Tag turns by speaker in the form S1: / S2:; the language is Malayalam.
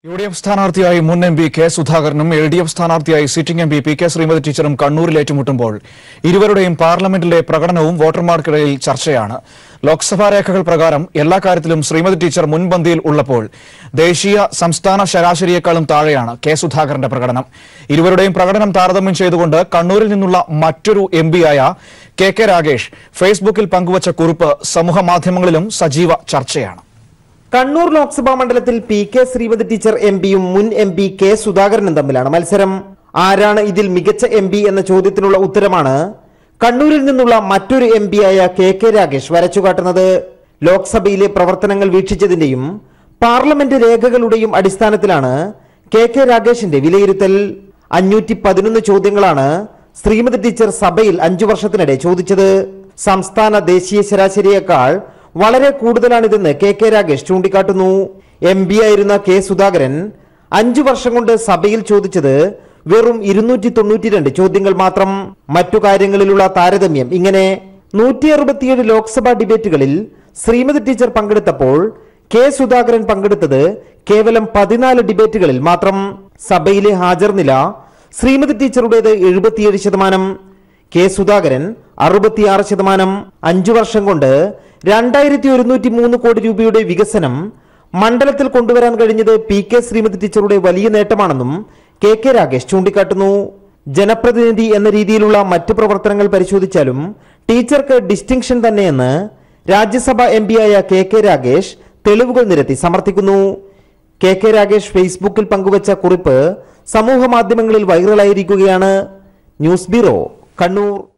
S1: UDF സ്ഥാനാർത്ഥിയായി മുൻ MP കെ സുധാകരനും LDF സ്ഥാനാർത്ഥിയായി സിറ്റിംഗ് MP PK ശ്രീമതി ടീച്ചറും കണ്ണൂരിൽ ഏറ്റുമുട്ടുമ്പോൾ ഇരുവരുടെയും പാർലമെന്റിലെ പ്രകടനവും വോട്ടർമാർക്കിടയിൽ ചർച്ചയാണ്. ലോക്സഭാ രേഖകൾ പ്രകാരം എല്ലാ കാര്യത്തിലും ശ്രീമതി ടീച്ചർ മുൻപന്തിയിൽ ഉള്ളപ്പോൾ ദേശീയ സംസ്ഥാന ശരാശരിയേക്കാളും താഴെയാണ് കെ സുധാകരന്റെ പ്രകടനം. ഇരുവരുടെയും പ്രകടനം താരതമ്യം ചെയ്തുകൊണ്ട് കണ്ണൂരിൽ നിന്നുള്ള മറ്റൊരു MP-യായ KK രാഗേഷ് ഫേസ്ബുക്കിൽ പങ്കുവച്ച കുറിപ്പ് സമൂഹമാധ്യമങ്ങളിലും സജീവ ചർച്ചയാണ്.
S2: കണ്ണൂർ ലോക്സഭാ മണ്ഡലത്തിൽ PK ശ്രീമതി ടീച്ചർ MPയും മുൻ MP കെ സുധാകരനും തമ്മിലാണ് മത്സരം. ആരാണ് ഇതിൽ മികച്ച MP എന്ന ചോദ്യത്തിനുള്ള ഉത്തരമാണ് കണ്ണൂരിൽ നിന്നുള്ള മറ്റൊരു MP-യായ KK രാഗേഷ് വരച്ചുകാട്ടുന്നത്. ലോക്സഭയിലെ പ്രവർത്തനങ്ങൾ വീക്ഷിച്ചതിന്റെയും പാർലമെന്റ് രേഖകളുടെയും അടിസ്ഥാനത്തിലാണ് KK രാഗേഷിന്റെ വിലയിരുത്തൽ. 511 ചോദ്യങ്ങളാണ് ശ്രീമതി ടീച്ചർ സഭയിൽ 5 വർഷത്തിനിടെ ചോദിച്ചത്. സംസ്ഥാന ദേശീയ ശരാശരിയേക്കാൾ വളരെ കൂടുതലാണിതെന്ന് KK രാഗേഷ് ചൂണ്ടിക്കാട്ടുന്നു. MP ആയിരുന്ന കെ സുധാകരൻ 5 വർഷം കൊണ്ട് സഭയിൽ ചോദിച്ചത് വെറും 292 ചോദ്യങ്ങൾ മാത്രം. മറ്റു കാര്യങ്ങളിലുള്ള താരതമ്യം ഇങ്ങനെ: 167 ലോക്സഭാ ഡിബേറ്റുകളിൽ ശ്രീമതി ടീച്ചർ പങ്കെടുത്തപ്പോൾ കെ സുധാകരൻ പങ്കെടുത്തത് കേവലം 14 ഡിബേറ്റുകളിൽ മാത്രം. സഭയിലെ ഹാജർ നില ശ്രീമതി ടീച്ചറുടേത് 77%, കെ സുധാകരൻ 66%. 5 വർഷം കൊണ്ട് 2103 കോടി രൂപയുടെ വികസനം മണ്ഡലത്തിൽ കൊണ്ടുവരാൻ കഴിഞ്ഞത് PK ശ്രീമതി ടീച്ചറുടെ വലിയ നേട്ടമാണെന്നും KK രാഗേഷ് ചൂണ്ടിക്കാട്ടുന്നു. ജനപ്രതിനിധി എന്ന രീതിയിലുള്ള മറ്റ് പ്രവർത്തനങ്ങൾ പരിശോധിച്ചാലും ടീച്ചർക്ക് ഡിസ്റ്റിങ്ഷൻ തന്നെയെന്ന് രാജ്യസഭാ MP-യായ KK രാഗേഷ് തെളിവുകൾ നിരത്തി സമർത്ഥിക്കുന്നു. KK രാഗേഷ് ഫേസ്ബുക്കിൽ പങ്കുവച്ച കുറിപ്പ് സമൂഹ മാധ്യമങ്ങളിൽ വൈറലായിരിക്കുകയാണ്. News bureau, Kannur.